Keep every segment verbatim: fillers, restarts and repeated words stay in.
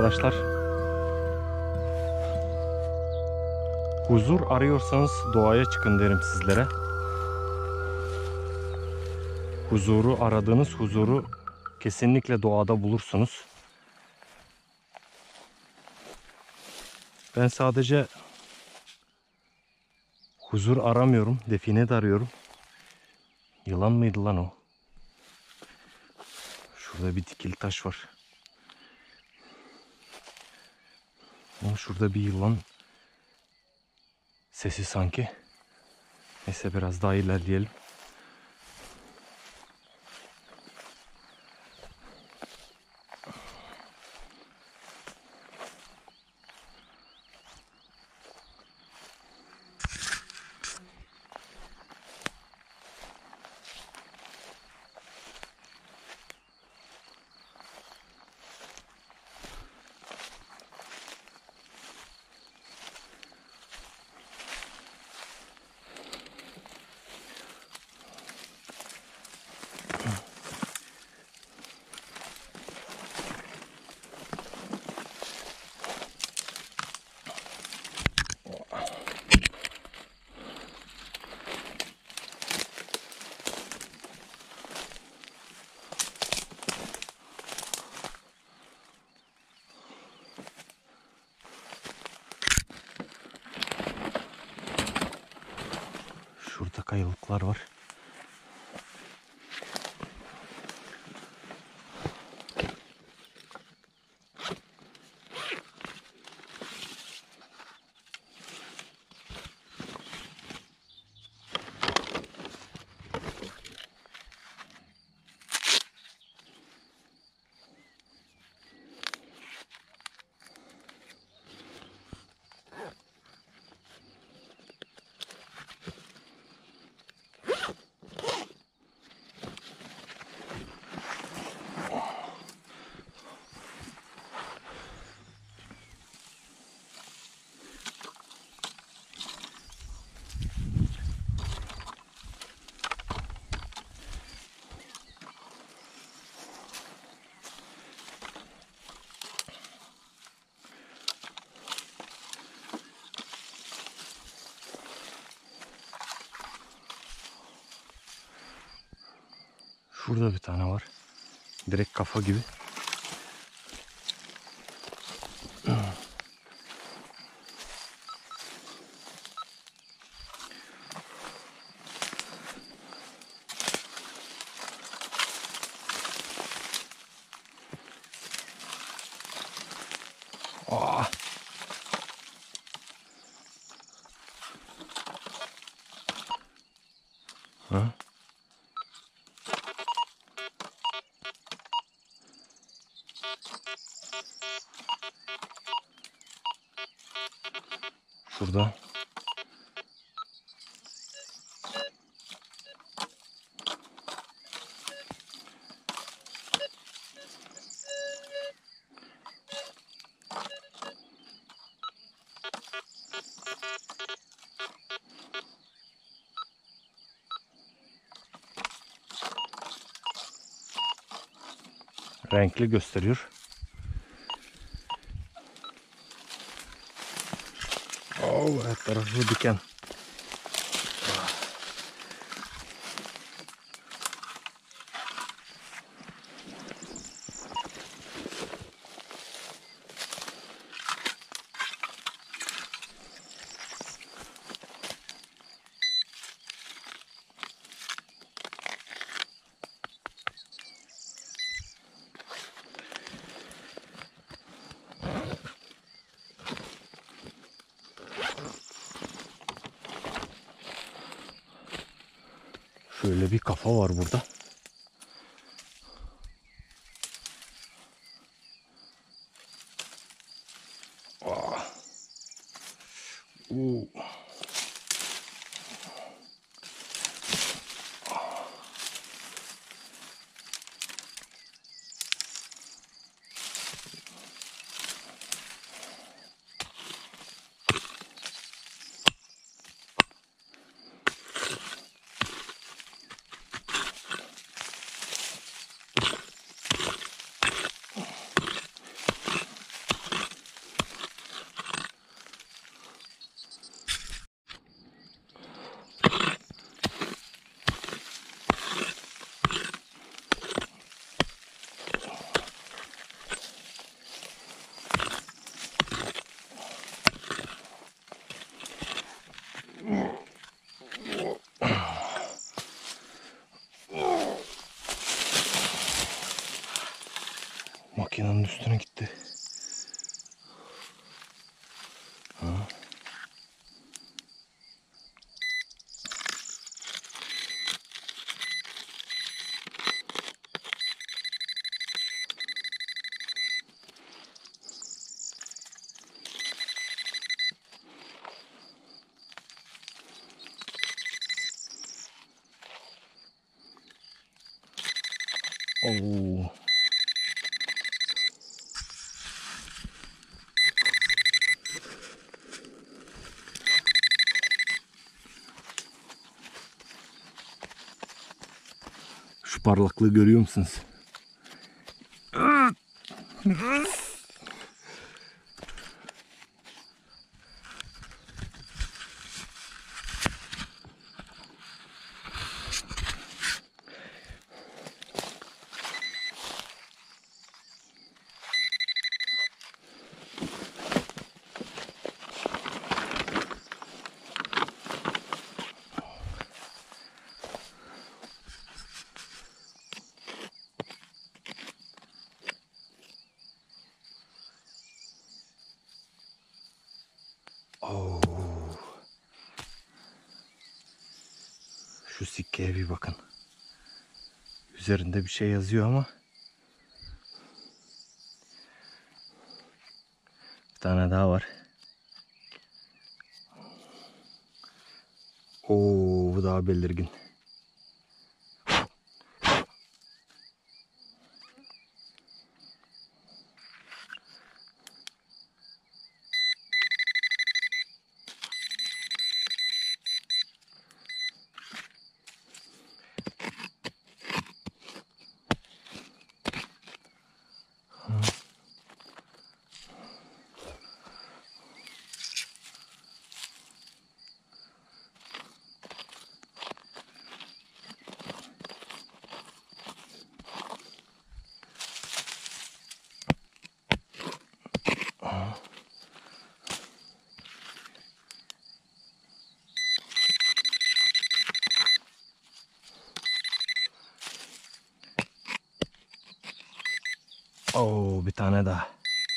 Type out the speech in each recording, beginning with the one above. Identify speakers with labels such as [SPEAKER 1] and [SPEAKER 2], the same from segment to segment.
[SPEAKER 1] arkadaşlar. Huzur arıyorsanız doğaya çıkın derim sizlere. Huzuru aradığınız huzuru kesinlikle doğada bulursunuz. Ben sadece huzur aramıyorum, define de arıyorum. Yılan mıydı lan o? Şurada bir dikili taş var. Ama şurada bir yılan sesi sanki. Neyse biraz daha ilerleyelim. Şurada kayalıklar var. Şurada bir tane var. Direkt kafa gibi. Aa. Ha? Şurada. Renkli gösteriyor. Oo, her tarafı diken. Şöyle bir kafa var burada. Aa. Oo. Makinenin üstüne gitti. Ha. Oo. Şu parlaklığı görüyor musunuz? Oo. Şu sikkeye bir bakın. Üzerinde bir şey yazıyor ama. Bir tane daha var. Oo, bu daha belirgin. Oo, bir tane daha.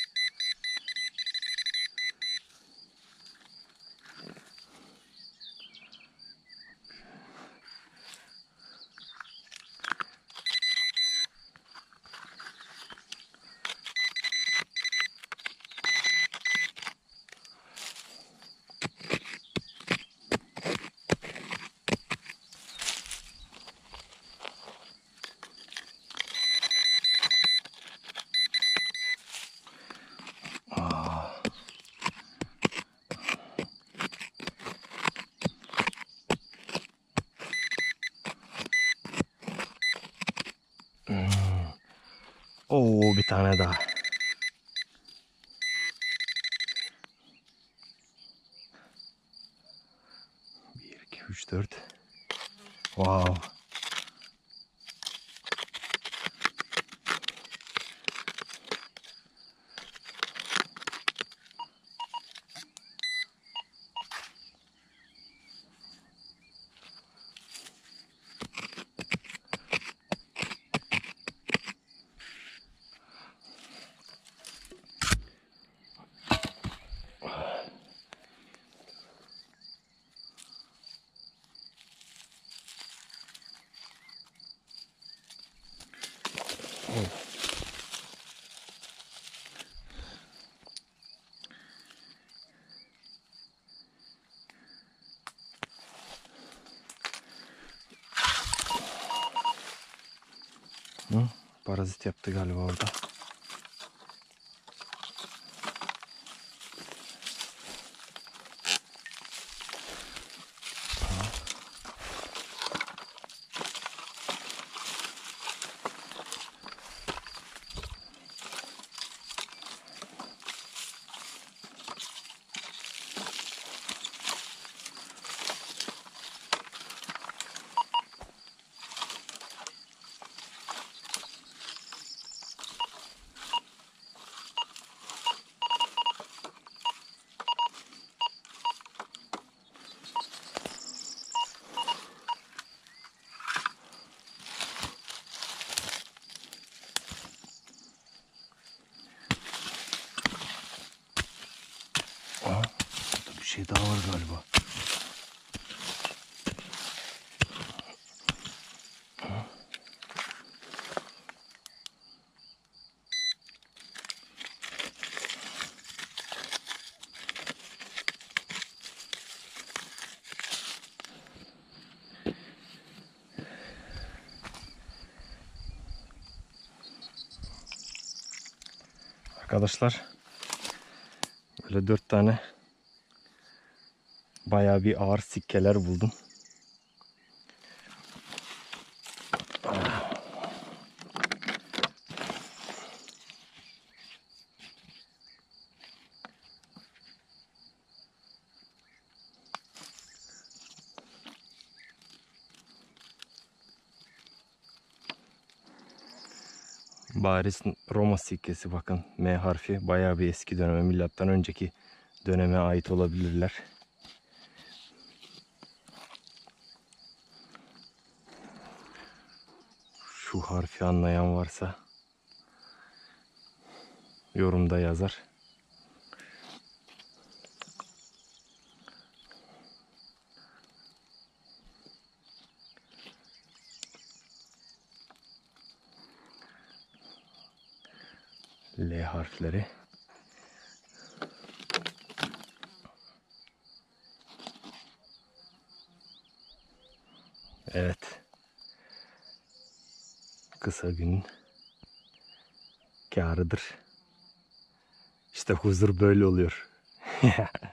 [SPEAKER 1] Oo, bir tane daha. Bir, iki, üç, dört. Wow. Hı? Parazit yaptı galiba orada. arkadaşlar. Böyle dört tane bayağı bir ağır sikkeler buldum. Bariz Roma sikkesi, bakın M harfi, bayağı bir eski döneme, milattan önceki döneme ait olabilirler. Şu harfi anlayan varsa yorumda yazar. L harfleri. Evet. Kısa günün kârıdır. İşte huzur böyle oluyor.